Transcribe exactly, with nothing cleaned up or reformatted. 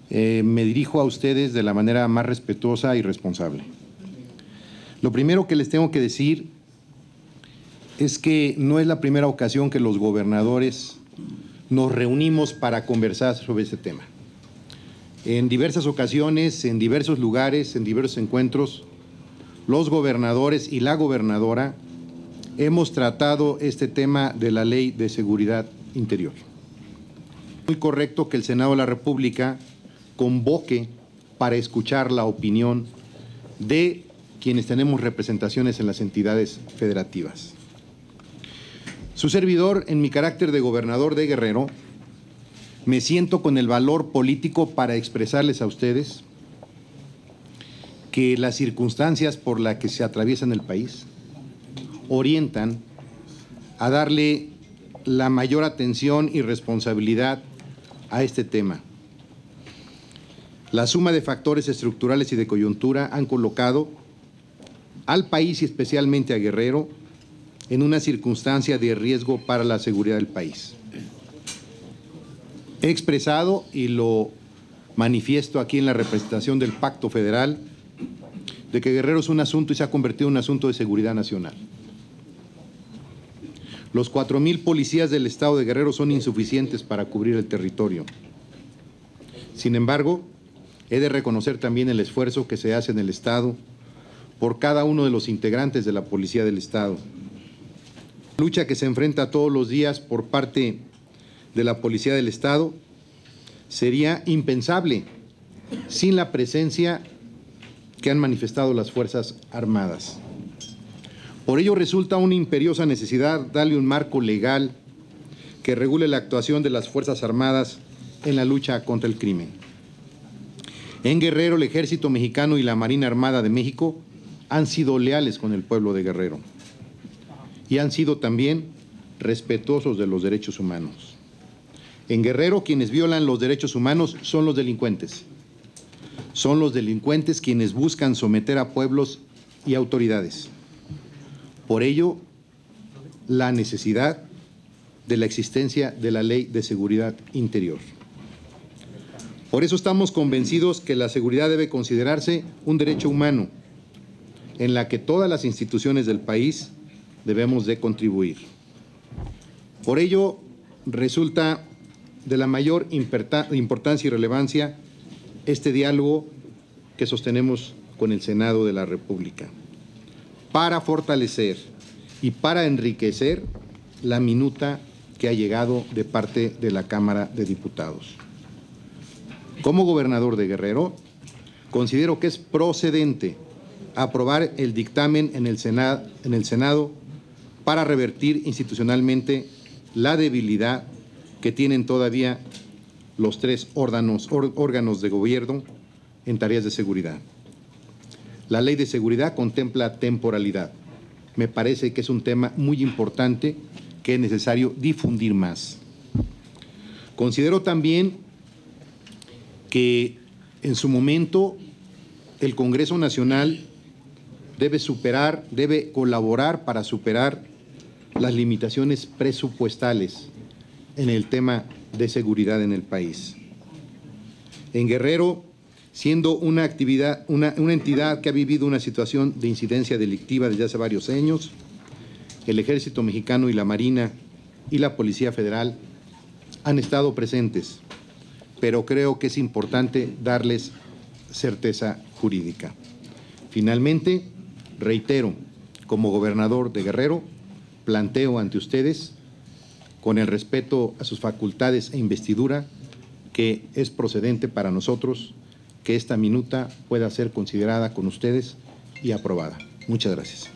Eh, me dirijo a ustedes de la manera más respetuosa y responsable. Lo primero que les tengo que decir es que no es la primera ocasión que los gobernadores nos reunimos para conversar sobre este tema. En diversas ocasiones, en diversos lugares, en diversos encuentros, los gobernadores y la gobernadora hemos tratado este tema de la Ley de Seguridad Interior. Es muy correcto que el Senado de la República convoque para escuchar la opinión de quienes tenemos representaciones en las entidades federativas. Su servidor, en mi carácter de gobernador de Guerrero, me siento con el valor político para expresarles a ustedes que las circunstancias por las que se atraviesan el país orientan a darle la mayor atención y responsabilidad a este tema. La suma de factores estructurales y de coyuntura han colocado al país y especialmente a Guerrero en una circunstancia de riesgo para la seguridad del país. He expresado y lo manifiesto aquí en la representación del Pacto Federal de que Guerrero es un asunto y se ha convertido en un asunto de seguridad nacional. Los cuatro mil policías del estado de Guerrero son insuficientes para cubrir el territorio. Sin embargo, he de reconocer también el esfuerzo que se hace en el estado por cada uno de los integrantes de la policía del estado. Lucha que se enfrenta todos los días por parte de la policía del estado sería impensable sin la presencia que han manifestado las Fuerzas Armadas. Por ello resulta una imperiosa necesidad darle un marco legal que regule la actuación de las Fuerzas Armadas en la lucha contra el crimen. En Guerrero, el Ejército Mexicano y la Marina Armada de México han sido leales con el pueblo de Guerrero y han sido también respetuosos de los derechos humanos. En Guerrero, quienes violan los derechos humanos son los delincuentes. Son los delincuentes quienes buscan someter a pueblos y autoridades. Por ello, la necesidad de la existencia de la Ley de Seguridad Interior. Por eso estamos convencidos que la seguridad debe considerarse un derecho humano en la que todas las instituciones del país debemos de contribuir. Por ello, resulta de la mayor importancia y relevancia este diálogo que sostenemos con el Senado de la República para fortalecer y para enriquecer la minuta que ha llegado de parte de la Cámara de Diputados. Como gobernador de Guerrero, considero que es procedente aprobar el dictamen en el Senado, en el Senado para revertir institucionalmente la debilidad que tienen todavía los tres órganos, órganos de gobierno en tareas de seguridad. La Ley de Seguridad contempla temporalidad. Me parece que es un tema muy importante que es necesario difundir más. Considero también que en su momento el Congreso Nacional debe superar, debe colaborar para superar las limitaciones presupuestales en el tema de seguridad en el país. En Guerrero, siendo una actividad, una, una entidad que ha vivido una situación de incidencia delictiva desde hace varios años, el Ejército Mexicano y la Marina y la Policía Federal han estado presentes, pero creo que es importante darles certeza jurídica. Finalmente, reitero, como gobernador de Guerrero, planteo ante ustedes, con el respeto a sus facultades e investidura, que es procedente para nosotros que esta minuta pueda ser considerada con ustedes y aprobada. Muchas gracias.